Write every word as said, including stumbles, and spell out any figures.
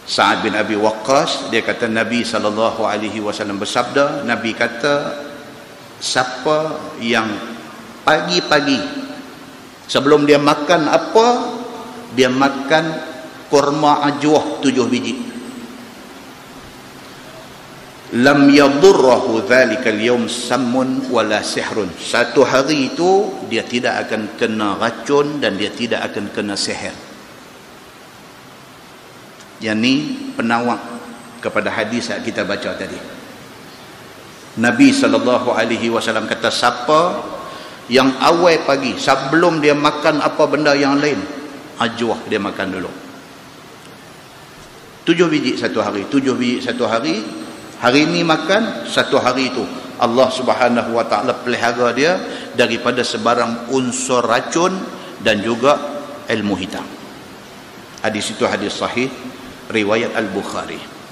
Sa'ad bin Abi Waqqas, dia kata Nabi sallallahu alaihi wasallam bersabda, Nabi kata, siapa yang pagi-pagi sebelum dia makan apa, dia makan kurma ajwah tujuh biji, lam yadurrahu dhalika al-yawm sammun wala sihrun, satu hari itu dia tidak akan kena racun dan dia tidak akan kena sihir. Yang ni penawak kepada hadis yang kita baca tadi. Nabi sallallahu alaihi wasallam kata, siapa yang awal pagi sebelum dia makan apa benda yang lain, ajwah dia makan dulu. Tujuh biji satu hari, tujuh biji satu hari. Hari ini makan, satu hari itu Allah Subhanahu wa taala pelihara dia daripada sebarang unsur racun dan juga ilmu hitam. Hadis itu hadis sahih riwayat Al-Bukhari.